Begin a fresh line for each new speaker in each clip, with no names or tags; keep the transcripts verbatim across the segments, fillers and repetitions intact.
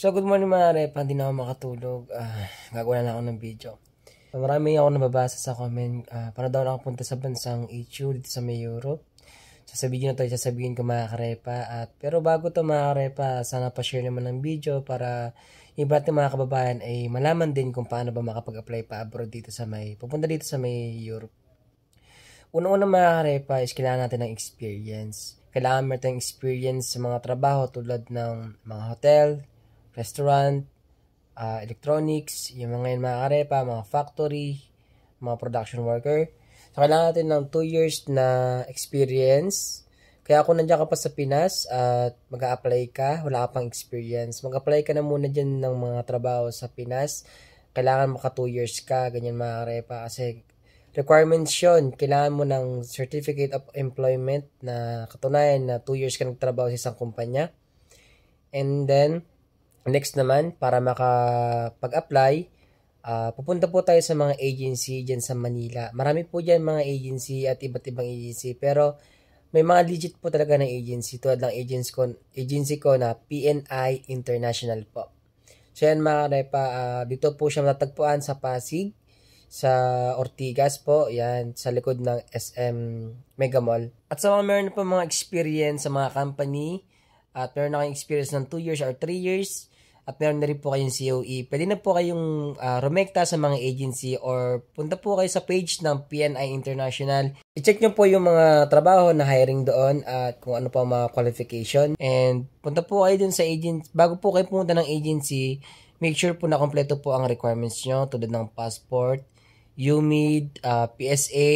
So, good morning mga rep. Hindi na ako makatulog. Uh, gagawa na lang ako ng video. So, marami ako nababasa sa comment. Uh, para daw na ako punta sa bansang H U dito sa may Europe. So, sa video na to, sasabihin ko mga karepa. At, pero bago to mga karepa, sana pa-share naman ng video para iba natin mga kababayan ay malaman din kung paano ba makapag-apply pa abroad dito sa may, pupunta dito sa may Europe. Una-una mga karepa is kailangan natin ng experience. Kailangan natin ng experience sa mga trabaho tulad ng mga hotel, restaurant, uh, electronics, yung mga yun mga karepa, mga factory, mga production worker. So, kailangan natin ng two years na experience. Kaya kung nandiyan ka pa sa Pinas at mag-a-apply ka, wala ka pang experience, mag-apply ka na muna dyan ng mga trabaho sa Pinas. Kailangan maka two years ka, ganyan mga karepa. Kasi requirements yun. Kailangan mo ng Certificate of Employment na katunayan na two years ka nagtrabaho sa isang kumpanya. And then, next naman, para makapag-apply, uh, pupunta po tayo sa mga agency dyan sa Manila. Marami po dyan mga agency at iba't ibang agency. Pero may mga legit po talaga ng agency. Tulad ng agency ko, agency ko na P N I International po. So yan mga karepa, uh, dito po siya matatagpuan sa Pasig, sa Ortigas po. Yan, sa likod ng S M Mega Mall. At sa mga meron po mga experience sa mga company, at meron na kayong experience ng two years or three years, at meron na rin po kayong C O E, pwede na po kayong uh, rumekta sa mga agency or punta po kayo sa page ng P N I International. I-check nyo po yung mga trabaho na hiring doon at kung ano pa mga qualification. And punta po kayo dun sa agency. Bago po kayo pumunta ng agency, make sure po na kompleto po ang requirements nyo tulad ng passport, U M I D, uh, P S A,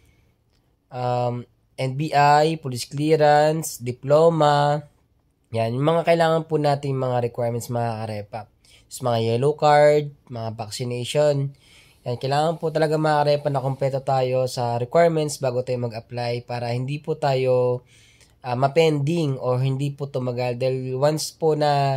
um, N B I, police clearance, diploma. Yan, yung mga kailangan po natin mga requirements mga karepa. Is mga yellow card, mga vaccination. Yan, kailangan po talaga mga karepa na kompleto tayo sa requirements bago tayo mag-apply para hindi po tayo uh, mapending or hindi po tumagal. Dahil once po na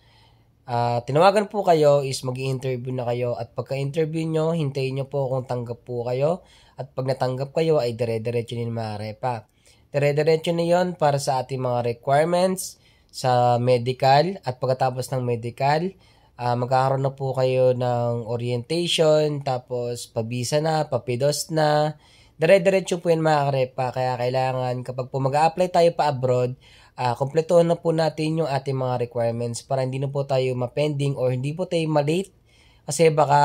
uh, tinawagan po kayo is mag-i-interview na kayo at pagka-interview nyo, hintayin nyo po kung tanggap po kayo. At pag natanggap kayo ay dire-diretso nyo mga karepa. Dire-diretso na yun para sa ating mga requirements sa medical at pagkatapos ng medical, uh, magkakaroon na po kayo ng orientation, tapos pabisa na, papidos na, dire-diretso po yan mga karepa. Kaya kailangan kapag po mag-a-apply tayo pa abroad, uh, kompletuhan na po natin yung ating mga requirements para hindi na po tayo mapending or hindi po tayo malate kasi baka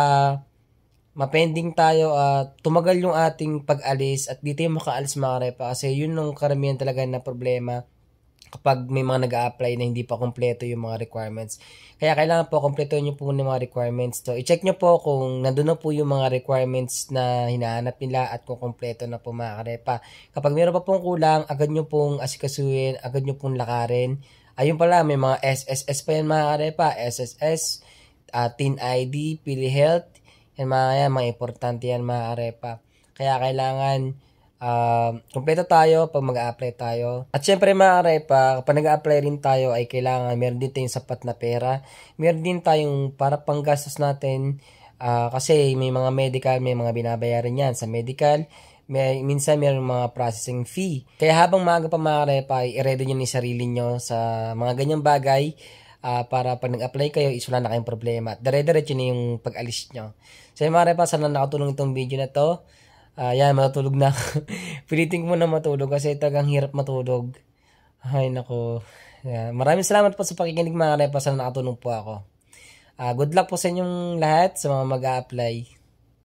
mapending tayo at uh, tumagal yung ating pag-alis at di tayo makaalis mga karepa kasi yun yung karamihan talaga na problema kapag may mga nag-a-apply na hindi pa kompleto yung mga requirements. Kaya kailangan po kompleto nyo po yung mga requirements to. I-check nyo po kung nandun na po yung mga requirements na hinahanap nila at kung kompleto na po mga karepa. Kapag meron pa pong kulang, agad nyo pong asikasuhin, agad nyo pong lakarin. Ayun pala, may mga S S S pa yan mga karepa. S S S, uh, Teen I D, PhilHealth. Yan mga yan, mga importante yan mga karepa. Kaya kailangan Uh, kompleto tayo pag mag-a-apply tayo. At syempre mga karepa, kapag nag-a-apply rin tayo ay kailangan meron din tayong sapat na pera. Meron din tayong para panggastos natin uh, kasi may mga medical, may mga binabayaran yan. Sa medical, may, minsan meron mga processing fee. Kaya habang maaga pa mga karepa, i-ready nyo ni sarili nyo sa mga ganyang bagay uh, para pag nag-apply kayo, is wala na kayong problema. Dire-diretso na yung pag-alis nyo. So mga karepa, sana nakatulong itong video na to. Uh, yan, matutulog na. Pilitin ko muna matulog kasi talagang hirap matulog. Ay, nako. Yan. Maraming salamat po sa pakikinig mga karepa. Sana nakatulong po ako. Uh, good luck po sa inyong lahat sa mga mag-a-apply.